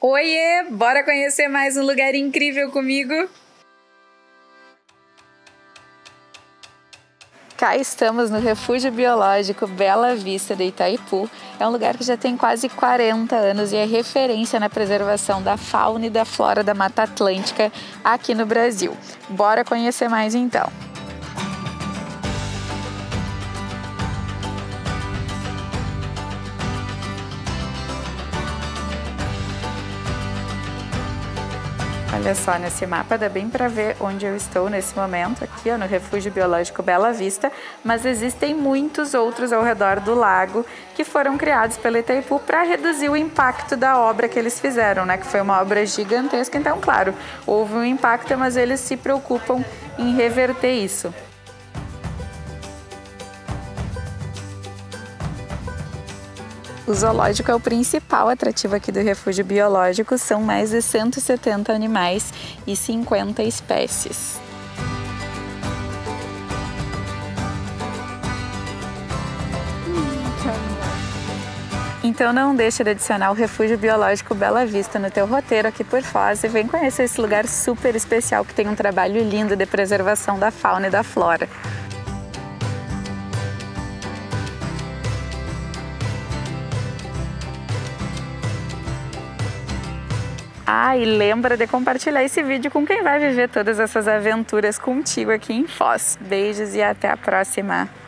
Oiê, bora conhecer mais um lugar incrível comigo? Cá estamos no Refúgio Biológico Bela Vista de Itaipu. É um lugar que já tem quase 40 anos e é referência na preservação da fauna e da flora da Mata Atlântica aqui no Brasil. Bora conhecer mais então. Olha só, nesse mapa dá bem para ver onde eu estou nesse momento, aqui ó, no Refúgio Biológico Bela Vista, mas existem muitos outros ao redor do lago que foram criados pela Itaipu para reduzir o impacto da obra que eles fizeram, né? Que foi uma obra gigantesca, então claro, houve um impacto, mas eles se preocupam em reverter isso. O zoológico é o principal atrativo aqui do Refúgio Biológico, são mais de 170 animais e 50 espécies. Então não deixa de adicionar o Refúgio Biológico Bela Vista no teu roteiro aqui por Foz e vem conhecer esse lugar super especial que tem um trabalho lindo de preservação da fauna e da flora. E lembra de compartilhar esse vídeo com quem vai viver todas essas aventuras contigo aqui em Foz. Beijos e até a próxima!